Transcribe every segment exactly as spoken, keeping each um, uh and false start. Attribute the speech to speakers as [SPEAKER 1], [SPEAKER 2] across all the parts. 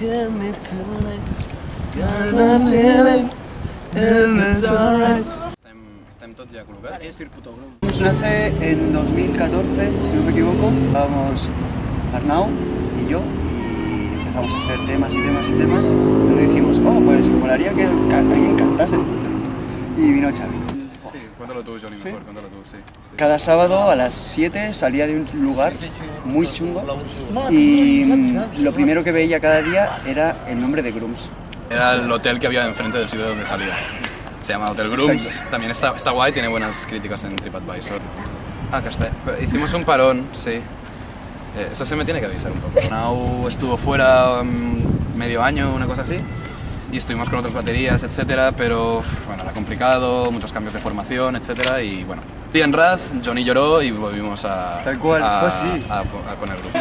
[SPEAKER 1] hear me tonight. Got a feeling and it's alright.
[SPEAKER 2] Estem tots ja col·locats.
[SPEAKER 3] És Circuito Grum.
[SPEAKER 4] Grums nace en dos mil catorce, si no me equivoco. Estábamos Arnau y yo y empezamos a hacer temas y temas y temas. Luego dijimos, oh, pues molaría que alguien cantase estos temas. Y vino Xavi.
[SPEAKER 2] Sí, cuéntalo tú, Johnny, mejor, ¿Sí? cuéntalo tú, sí, sí.
[SPEAKER 4] Cada sábado a las siete salía de un lugar muy chungo y lo primero que veía cada día era el nombre de Grums.
[SPEAKER 2] Era el hotel que había enfrente del sitio donde salía. Se llama Hotel Grums.
[SPEAKER 4] Exacto.
[SPEAKER 2] También está, está guay, tiene buenas críticas en TripAdvisor. Ah, acá está. Hicimos un parón, sí. Eh, eso se me tiene que avisar un poco. Arnau estuvo fuera um, medio año, una cosa así. Y estuvimos con otras baterías, etcétera, pero bueno, era complicado, muchos cambios de formación, etcétera, y bueno. Y en Raz, Johnny lloró y volvimos a,
[SPEAKER 4] Tal cual,
[SPEAKER 2] a,
[SPEAKER 4] fue así.
[SPEAKER 2] a, a, a con el grupo.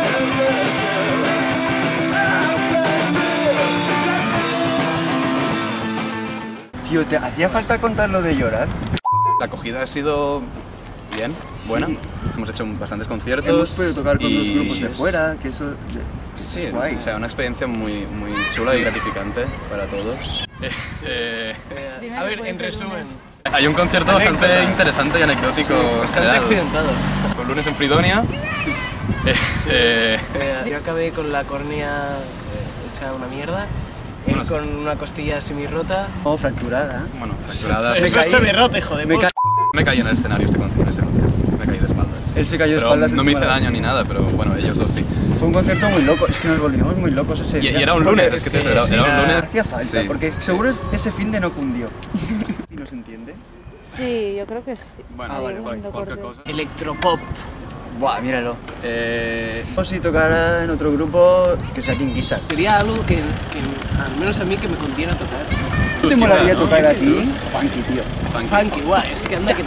[SPEAKER 4] Tío, ¿te hacía falta contar lo de llorar?
[SPEAKER 2] La acogida ha sido bien,
[SPEAKER 4] Sí.
[SPEAKER 2] buena. Hemos hecho bastantes conciertos.
[SPEAKER 4] Hemos podido tocar con
[SPEAKER 2] y...
[SPEAKER 4] dos grupos de fuera, que eso...
[SPEAKER 2] Sí,
[SPEAKER 4] es guay.
[SPEAKER 2] o sea, una experiencia muy, muy chula y gratificante para todos. Es, eh,
[SPEAKER 3] Eh, a ver, en resumen.
[SPEAKER 2] hay un concierto bastante interesante y anecdótico.
[SPEAKER 3] Bastante
[SPEAKER 2] general.
[SPEAKER 3] accidentado.
[SPEAKER 2] Con lunes en Fridonia. Es, eh,
[SPEAKER 3] Eh, yo acabé con la córnea eh, hecha una mierda. Él
[SPEAKER 2] Bueno,
[SPEAKER 3] con una costilla semi rota.
[SPEAKER 4] O fracturada.
[SPEAKER 2] bueno, fracturada.
[SPEAKER 3] Eso
[SPEAKER 2] Me,
[SPEAKER 3] es
[SPEAKER 2] caí,
[SPEAKER 3] semi rota, hijo de
[SPEAKER 4] Me
[SPEAKER 3] puta.
[SPEAKER 2] me caí en el escenario ese concierto. Ese concierto. Me caí de espaldas.
[SPEAKER 4] Él se cayó de
[SPEAKER 2] Pero
[SPEAKER 4] espaldas
[SPEAKER 2] no me hice
[SPEAKER 4] encima de la-
[SPEAKER 2] daño ni nada, pero bueno, ellos dos sí.
[SPEAKER 4] Fue un concierto muy loco, es que nos volvimos muy locos ese
[SPEAKER 2] Y,
[SPEAKER 4] día.
[SPEAKER 2] y era un
[SPEAKER 4] Porque
[SPEAKER 2] lunes, es que es eso, era,
[SPEAKER 3] sí,
[SPEAKER 2] era un
[SPEAKER 3] era-
[SPEAKER 2] lunes.
[SPEAKER 4] Hacía falta,
[SPEAKER 2] Sí.
[SPEAKER 4] porque seguro ese fin de no cundió. ¿Y nos entiende?
[SPEAKER 5] Sí, yo creo que sí.
[SPEAKER 2] Bueno,
[SPEAKER 4] Ah, vale,
[SPEAKER 5] Hay
[SPEAKER 4] vale,
[SPEAKER 5] un
[SPEAKER 2] cualquier
[SPEAKER 5] corte.
[SPEAKER 2] cosa.
[SPEAKER 3] Electropop.
[SPEAKER 4] Buah, míralo.
[SPEAKER 2] Eh,
[SPEAKER 4] O si tocara en otro grupo que sea King Gizzard.
[SPEAKER 3] Quería algo que, que, al menos a mí, que me conviene tocar.
[SPEAKER 4] ¿Te
[SPEAKER 2] Blues
[SPEAKER 4] molaría
[SPEAKER 2] quizá, ¿no?
[SPEAKER 4] tocar
[SPEAKER 2] Blues.
[SPEAKER 4] aquí? Funky, tío.
[SPEAKER 2] Funky.
[SPEAKER 3] Funky, guay, es que anda que no.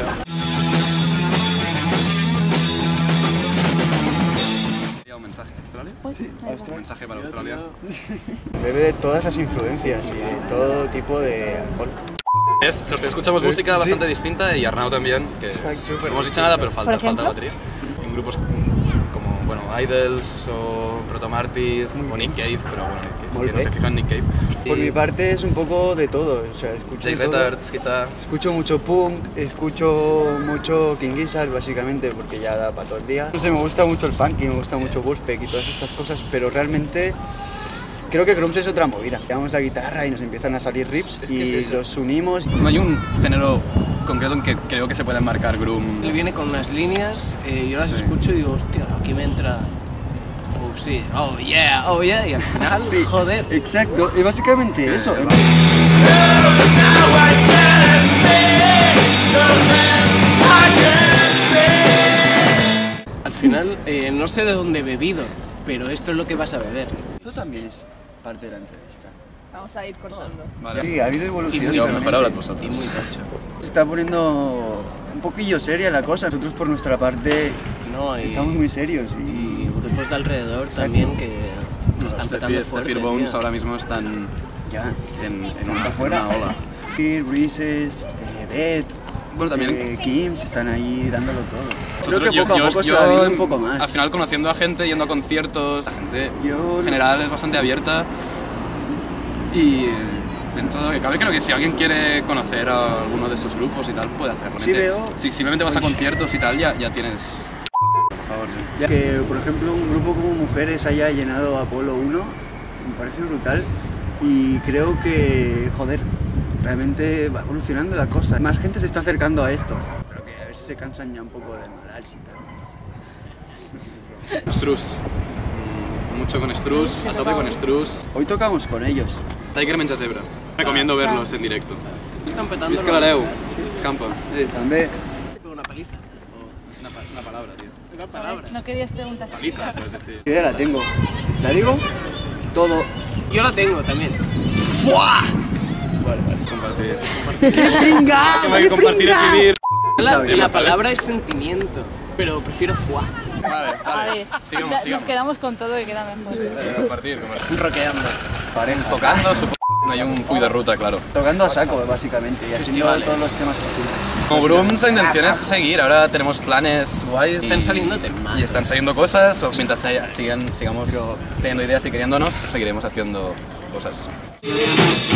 [SPEAKER 2] ¿Un mensaje a Australia?
[SPEAKER 4] Sí,
[SPEAKER 2] ¿Un
[SPEAKER 4] Australia.
[SPEAKER 2] mensaje para Australia?
[SPEAKER 4] Bebe de todas las influencias y de todo tipo de alcohol.
[SPEAKER 2] Es, los que escuchamos música
[SPEAKER 4] Sí.
[SPEAKER 2] bastante distinta y Arnau también, que
[SPEAKER 4] Exacto.
[SPEAKER 2] no hemos dicho nada, pero falta,
[SPEAKER 5] ¿Por
[SPEAKER 2] falta
[SPEAKER 5] ejemplo?
[SPEAKER 2] batería. En grupos como, bueno, Idols o Proto Martyr o Nick Cave, pero bueno, Nick Cave,
[SPEAKER 4] Muy
[SPEAKER 2] que no se
[SPEAKER 4] bien.
[SPEAKER 2] fijan en Nick Cave.
[SPEAKER 4] Por
[SPEAKER 2] Y
[SPEAKER 4] mi parte es un poco de todo, o sea, escucho
[SPEAKER 2] Jay
[SPEAKER 4] todo.
[SPEAKER 2] Retards, quizá.
[SPEAKER 4] Escucho mucho punk, escucho mucho King Gizzard básicamente porque ya da para todo el día. No sé, me gusta mucho el funky, me gusta mucho Wolfpack y todas estas cosas, pero realmente creo que Grums es otra movida. Llevamos la guitarra y nos empiezan a salir riffs
[SPEAKER 2] Es que
[SPEAKER 4] y
[SPEAKER 2] es eso.
[SPEAKER 4] los unimos.
[SPEAKER 2] No hay un género concreto en que creo que se pueda enmarcar Groom.
[SPEAKER 3] Él viene con unas líneas, eh, yo las escucho y digo, hostia, aquí me entra. Oh, sí, oh yeah, oh yeah, y al final,
[SPEAKER 4] Sí,
[SPEAKER 3] joder.
[SPEAKER 4] Exacto, y básicamente eso.
[SPEAKER 2] el
[SPEAKER 3] Al final, eh, no sé de dónde he bebido, pero esto es lo que vas a beber.
[SPEAKER 4] Esto también es parte de la entrevista.
[SPEAKER 5] Vamos a ir cortando.
[SPEAKER 2] Vale.
[SPEAKER 4] Sí, ha habido evolución.
[SPEAKER 2] Yo,
[SPEAKER 4] realmente.
[SPEAKER 2] mejor hablad
[SPEAKER 3] Y
[SPEAKER 2] vosotros.
[SPEAKER 3] muy tocho.
[SPEAKER 4] Se está poniendo un poquillo seria la cosa. Nosotros por nuestra parte
[SPEAKER 3] No, y,
[SPEAKER 4] estamos muy serios
[SPEAKER 3] y
[SPEAKER 4] y
[SPEAKER 3] grupos de alrededor
[SPEAKER 4] Exacto.
[SPEAKER 3] también que lo están
[SPEAKER 2] Los
[SPEAKER 3] petando
[SPEAKER 2] Zephyr-
[SPEAKER 3] fuerte.
[SPEAKER 2] Zephyr Bones
[SPEAKER 3] tío.
[SPEAKER 2] ahora mismo están
[SPEAKER 4] ya.
[SPEAKER 2] en, en
[SPEAKER 4] Están
[SPEAKER 2] una,
[SPEAKER 4] para
[SPEAKER 2] en
[SPEAKER 4] afuera.
[SPEAKER 2] una ola.
[SPEAKER 4] Here, Breezes, eh, Beth,
[SPEAKER 2] Bueno, también
[SPEAKER 4] eh, Kims están ahí dándolo todo. Creo
[SPEAKER 2] Nosotros-
[SPEAKER 4] que poco
[SPEAKER 2] yo-
[SPEAKER 4] a poco
[SPEAKER 2] yo-
[SPEAKER 4] se va
[SPEAKER 2] yo,
[SPEAKER 4] abriendo un poco más.
[SPEAKER 2] Al final conociendo a gente, yendo a conciertos, la gente
[SPEAKER 4] Yo-
[SPEAKER 2] en general es bastante abierta y eh, dentro de lo que cabe creo que si alguien quiere conocer a alguno de esos grupos y tal puede hacerlo.
[SPEAKER 4] Sí, veo-
[SPEAKER 2] Si simplemente vas a conciertos y tal ya, ya tienes... Por favor, sí.
[SPEAKER 4] Ya que, por ejemplo, un grupo como Mujeres haya llenado Apolo uno, me parece brutal. Y creo que, joder, realmente va evolucionando la cosa. Más gente se está acercando a esto. Pero que a ver si se cansan ya un poco del malals y tal.
[SPEAKER 2] Strus. Mm, mucho con Strus, a tope con Strus.
[SPEAKER 4] Hoy tocamos con ellos.
[SPEAKER 2] Tiger menja zebra. Recomiendo verlos en directo.
[SPEAKER 3] Están petando.
[SPEAKER 2] Visca l'hereu. Escampa. Sí.
[SPEAKER 4] També.
[SPEAKER 3] Una paliza.
[SPEAKER 2] Es una, pa- es una palabra, tío.
[SPEAKER 3] Una palabra.
[SPEAKER 5] No querías preguntar.
[SPEAKER 2] Paliza, puedes decir.
[SPEAKER 4] Yo ya la tengo. ¿La digo? Todo.
[SPEAKER 3] Yo la tengo también.
[SPEAKER 2] Vale, vale. Compartir.
[SPEAKER 4] ¡Qué pringao!
[SPEAKER 2] Hay que
[SPEAKER 4] ¡Qué
[SPEAKER 2] compartir es
[SPEAKER 4] pringao!
[SPEAKER 2] vivir.
[SPEAKER 3] La,
[SPEAKER 4] ¿Sabes?
[SPEAKER 3] la
[SPEAKER 2] ¿Sabes?
[SPEAKER 3] palabra es sentimiento, pero prefiero fuá.
[SPEAKER 2] Vale, vale.
[SPEAKER 5] Vale,
[SPEAKER 2] Sigamos,
[SPEAKER 5] ya-
[SPEAKER 2] sigamos.
[SPEAKER 5] nos quedamos con todo y queda mejor.
[SPEAKER 2] Compartir, compartir.
[SPEAKER 3] Roqueando.
[SPEAKER 4] Pareja.
[SPEAKER 2] Tocando, supongo. No hay un full de ruta, claro.
[SPEAKER 4] Tocando a saco, básicamente, y haciendo
[SPEAKER 3] Festivales.
[SPEAKER 4] todos los temas posibles.
[SPEAKER 2] Como Brooms, la intención es seguir. Ahora tenemos planes guays.
[SPEAKER 3] Están
[SPEAKER 2] y-
[SPEAKER 3] saliendo temazos.
[SPEAKER 2] Y están saliendo cosas. O mientras haya- sigan, sigamos teniendo ideas y queriéndonos, seguiremos haciendo cosas.